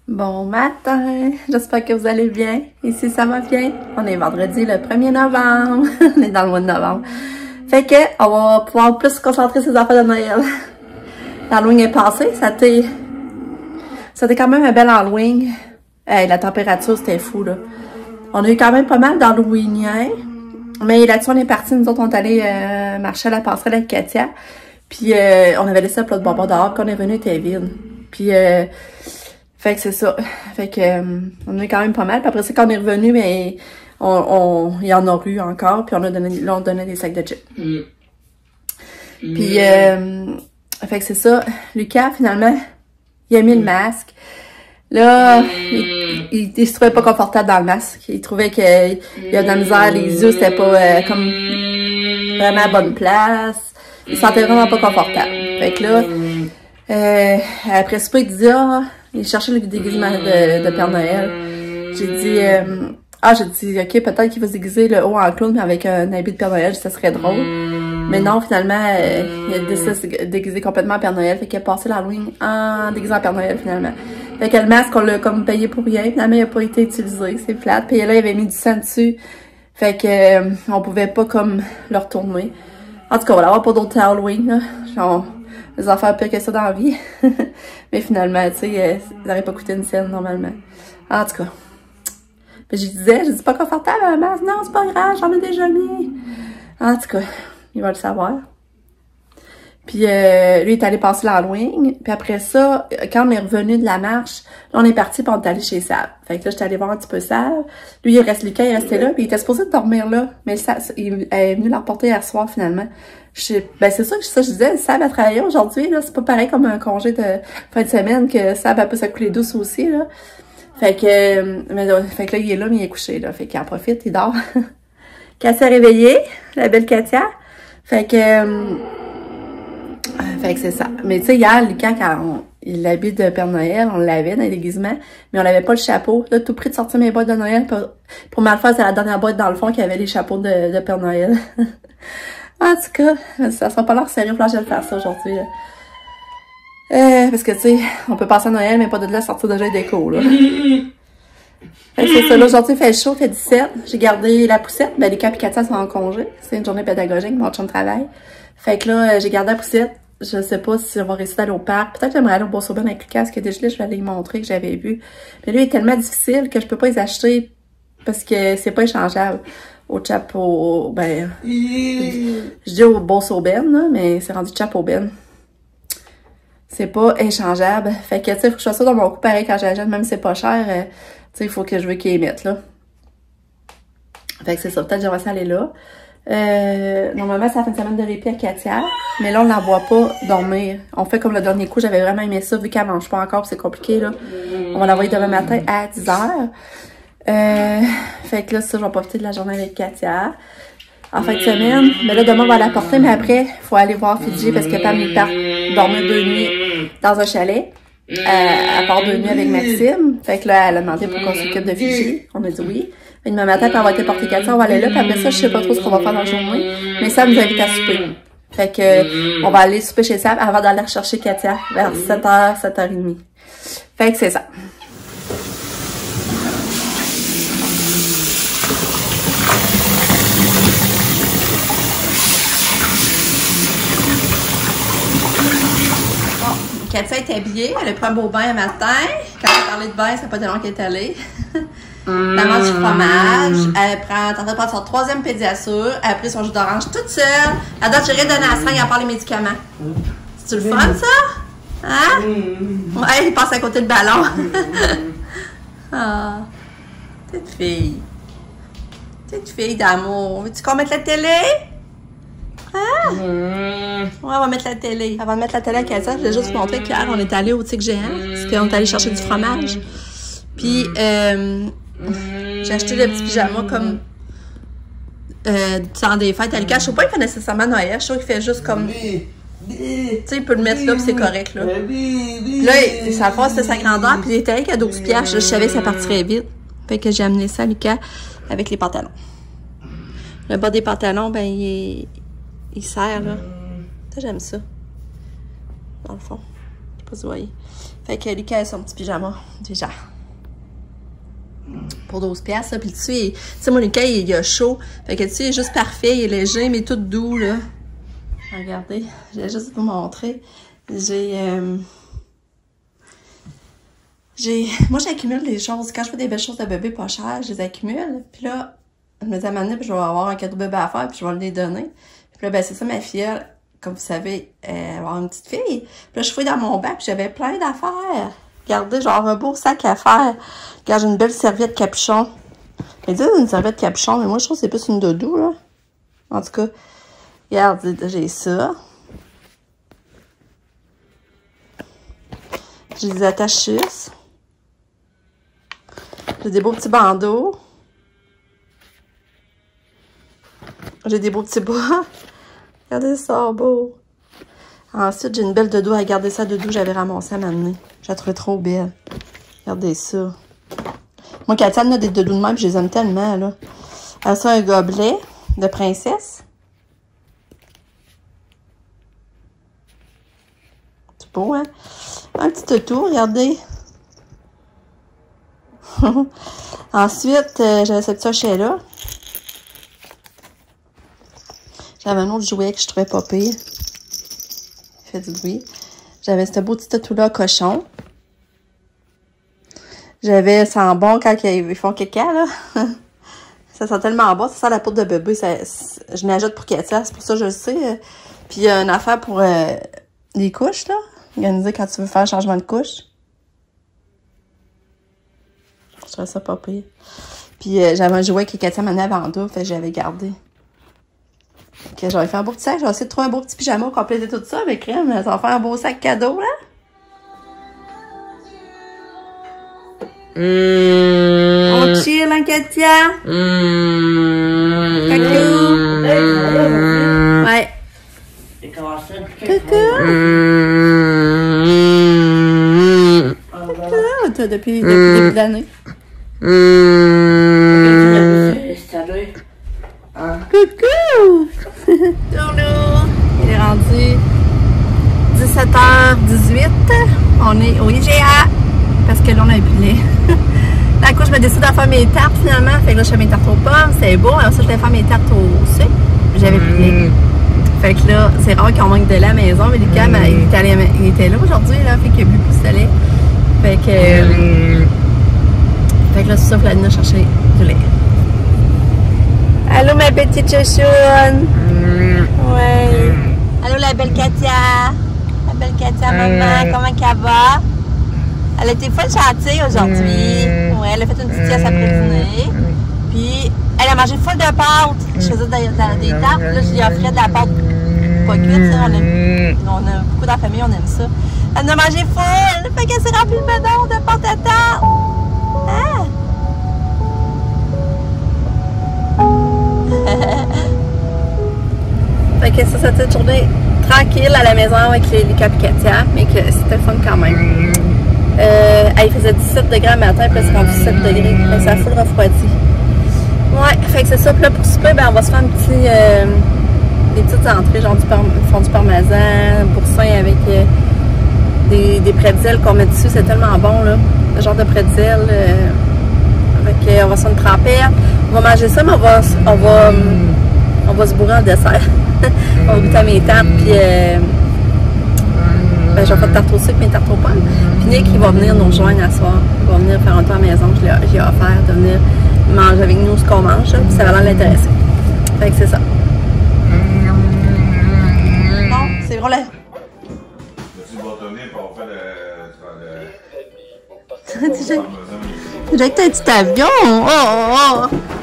Bon matin, j'espère que vous allez bien. Ici, ça va bien. On est vendredi le 1er novembre. On est dans le mois de novembre. Fait que, on va pouvoir plus se concentrer sur les affaires de Noël. L'Halloween est passé, c'était quand même un bel Halloween. Hey, la température, c'était fou, là. On a eu quand même pas mal d'Halloweeniens. Mais là-dessus, on est partis, nous autres, on est allés marcher à la passerelle avec Katia. Puis, on avait laissé un plat de bonbons dehors, quand on est venu, il était vide. Puis, fait que c'est ça. Fait que, on a eu quand même pas mal. Puis après ça, quand on est revenu, mais il y en a eu encore. Puis on donnait des sacs de chips. Puis, fait que c'est ça. Lucas, finalement, il a mis le masque. Là, il se trouvait pas confortable dans le masque. Il trouvait qu'il y avait de la misère, les yeux, c'était pas comme vraiment à bonne place. Il se sentait vraiment pas confortable. Fait que là, après ça, il disait, il cherchait le déguisement de Père Noël. J'ai dit, ok, peut-être qu'il va se déguiser le haut en clown, mais avec un habit de Père Noël, ça serait drôle. Mais non, finalement, il a décidé de se déguiser complètement en Père Noël. Fait qu'il a passé l'Halloween en déguisant en Père Noël, finalement. Fait que le masque, on l'a comme payé pour rien. Finalement, il n'a pas été utilisé. C'est plate. Puis là, il avait mis du sang dessus. Fait que, on pouvait pas comme le retourner. En tout cas, on va avoir pas d'autres Halloween, là. Genre, les affaires pires que ça dans la vie. Mais finalement, tu sais, ils n'auraient pas coûté une scène, normalement. En tout cas. Puis j'ai dit pas confortable un masque. Non, c'est pas grave, j'en ai déjà mis. En tout cas, il va le savoir. Puis lui, il est allé passer l'Halloween. Puis après ça, quand on est revenu de la marche, là, on est parti puis on est allé chez Sab. Fait que là, j'étais allée voir un petit peu Sab. Lui, Lucas, il restait là. Puis il était supposé dormir là. Mais il est venu la reporter hier soir, finalement. Ben c'est ça que je disais. Sab a travaillé aujourd'hui, là. C'est pas pareil comme un congé de fin de semaine que Sab a pu se couler douce aussi, là. Fait que là, il est là, mais il est couché, là. Fait qu'il en profite, il dort. Katia réveillée, la belle Katia. Fait que c'est ça. Mais tu sais, hier, Lucas, quand l'habit de Père Noël, on l'avait dans les déguisements, mais on n'avait pas le chapeau. Là, tout près de sortir mes boîtes de Noël. Pour mal faire, c'est la dernière boîte dans le fond qui avait les chapeaux de Père Noël. En tout cas, ça sera pas l'air sérieux, là, je vais le faire ça aujourd'hui, là. Parce que, tu sais, on peut passer à Noël, mais pas de là sortir déjà des déco, là. C'est ça, là, aujourd'hui, il fait chaud, il fait 17. J'ai gardé la poussette. Ben, Lucas et Katia sont en congé. C'est une journée pédagogique, mon chum travail. Fait que là, j'ai gardé la poussette. Je sais pas si on va réussir d'aller au parc. Peut-être que j'aimerais aller au Bourse Urbaine avec Lucas, parce que déjà, je vais aller lui montrer que j'avais vu. Mais lui, il est tellement difficile que je peux pas les acheter parce que c'est pas échangeable. Au chapeau, ben, je dis au Bourse Urbaine, là, mais c'est rendu chapeau Ben. C'est pas échangeable. Fait que, tu sais, faut que je fasse ça dans mon coup pareil quand j'achète, même si c'est pas cher, tu sais, il faut que je veux qu'ils les mettent, là. Fait que c'est ça. Peut-être que j'aimerais ça aller là. Normalement, c'est la fin de semaine de répit à Katia. Mais là, on la voit pas dormir. On fait comme le dernier coup. J'avais vraiment aimé ça, vu qu'elle mange pas encore, c'est compliqué, là. On va l'envoyer demain matin à 10h. Fait que là, ça, je vais profiter de la journée avec Katia. En fin de semaine, mais là, demain, on va la porter, mais après, il faut aller voir Fidji parce que Pam part dormir 2 nuits dans un chalet. Elle part 2 nuits avec Maxime. Fait que là, elle a demandé pour qu'on s'occupe de Fidji. On a dit oui. Fait que demain matin, quand on va être porter Katia, on va aller là. Puis après ça, je sais pas trop ce qu'on va faire dans la journée. Mais Sam nous invite à souper. Fait que, on va aller souper chez Sam avant d'aller rechercher Katia vers 7h, 7h30. Fait que c'est ça. Katia est habillée, elle a pris un beau bain un matin. Quand on parlait de bain, ça n'a pas été long qu'elle est allée. Elle mange du fromage, elle est en train de prendre son 3e pédiasure, elle a pris son jus d'orange toute seule. Elle doit gérer donner à la seringue à part les médicaments. C'est-tu le fun, ça? Hein? Ouais, il passe à côté du ballon. Ah, petite fille. Petite fille d'amour. Veux-tu qu'on mette la télé? Ah! Ouais, on va mettre la télé. Avant de mettre la télé à Katia, je voulais juste vous montrer qu'hier, on est allé au Tic Géant. Parce qu'on est allé chercher du fromage. Puis, j'ai acheté le petit pyjama comme du temps des fêtes. Je sais pas, il fait nécessairement Noël. Je trouve qu'il fait juste comme. Tu sais, il peut le mettre là, puis c'est correct, là. Puis là, ça passe, c'était sa grandeur. Puis il était avec à 12 piastres. Je savais que ça partirait vite. Fait que j'ai amené ça à Lucas avec les pantalons. Le bas des pantalons, ben, il serre, là. Ça, j'aime ça. Dans le fond. Je sais pas si vous voyez. Fait que Lucas a son petit pyjama, déjà. Pour 12$, là. Puis tu sais, mon Lucas, il a chaud. Fait que tu sais, il est juste parfait, il est léger, mais tout doux, là. Regardez, je vais juste vous montrer. Moi, j'accumule des choses. Quand je fais des belles choses de bébé pas chères, je les accumule. Puis là, je me dis à un moment donné, puis je vais avoir un cadeau bébé à faire, puis je vais les donner. Puis là, ben, c'est ça, ma fille, comme vous savez, elle va avoir une petite fille. Puis là, je fouille dans mon bac, puis j'avais plein d'affaires. Regardez, genre un beau sac à faire. Regarde, j'ai une belle serviette capuchon. Elle dit une serviette capuchon, mais moi, je trouve que c'est plus une doudou, là. En tout cas, regarde, j'ai ça. J'ai des attaches. J'ai des beaux petits bandeaux. J'ai des beaux petits bas. Regardez ça, beau. Ensuite, j'ai une belle doudou. Regardez ça, doudou, j'avais ramassé à m'amener. Je la trouvais trop belle. Regardez ça. Moi, Katia, elle a des doudous de même, je les aime tellement, là. Elle a un gobelet de princesse. C'est beau, hein? Un petit toutou, regardez. Ensuite, j'avais ce petit sachet-là. J'avais un autre jouet que je trouvais pas pire. Il fait du bruit. J'avais ce beau petit toutou-là, cochon. J'avais sent bon quand ils font caca, là. Ça sent tellement bon. Ça sent la poudre de bébé. Je n'ajoute pour Katia, c'est pour ça que je le sais. Puis, il y a une affaire pour les couches, là. Organiser quand tu veux faire un changement de couche. Je trouvais ça pas pire. Puis, j'avais un jouet que Katia m'en avait en deux, fait que j'avais gardé. Ok, j'aurais fait un beau petit sac. J'ai essayé de trouver un beau petit pyjama compléter tout ça avec crème. Ça va faire un beau sac cadeau, là. On chill, hein, Katia? Coucou. Ouais. Coucou. Coucou. Depuis le début de l'année. Coucou. Bonjour. Il est rendu 17h18. On est au IGA. Parce que là, on a épilé. D'un coup, je me décide d'en faire mes tartes finalement. Fait que là, je fais mes tartes aux pommes. C'est beau. Alors ça, je vais faire mes tartes au sucre. J'avais épilé. Fait que là, c'est rare qu'on manque de lait à la maison. Mais Lucas, il était là aujourd'hui. Là, fait qu'il a bu plus de lait. Fait que là, c'est ça, Vladina chercher du lait. Allô, ma petite chouchoune. Ouais. Allô, la belle Katia. La belle Katia, maman. Comment qu'elle va? Elle était full gentille aujourd'hui. Ouais, elle a fait une petite sieste après le dîner. Puis, elle a mangé full de pâtes. Je faisais des tartes. Là, je lui offrais de la pâte pas cuite. On a beaucoup dans la famille, on aime ça. Elle en a mangé full. Fait qu'elle s'est remplie le bedon de pâte à tarte. Hein? Fait que ça, c'était une journée tranquille à la maison avec les Lucas et Katia. Mais que c'était fun quand même. Il faisait 17 degrés le matin, puis là, c'est rendu 17 degrés. Fait que ça a full refroidi. Ouais, fait que c'est ça. Puis là, pour souper, ben, on va se faire un petit, des petites entrées, genre du fondue parmesan, boursin avec des pretzels qu'on met dessus. C'est tellement bon, là. Le genre de pretzel. Fait que on va se faire une trempette. On va manger ça, mais on va se bourrer en dessert. On va goûter à mes tartes, puis ben, j'ai fait tarte au sucre, mes tartes aux pommes. Puis Nick, il va venir nous rejoindre à soir. Il va venir faire un tour à la maison. J'ai offert de venir manger avec nous ce qu'on mange. Là, puis ça va l'air l'intéresser. Fait que c'est ça. Non, c'est vrai là. Tu bâtonné pour faire J'ai un petit avion. Oh, oh, oh.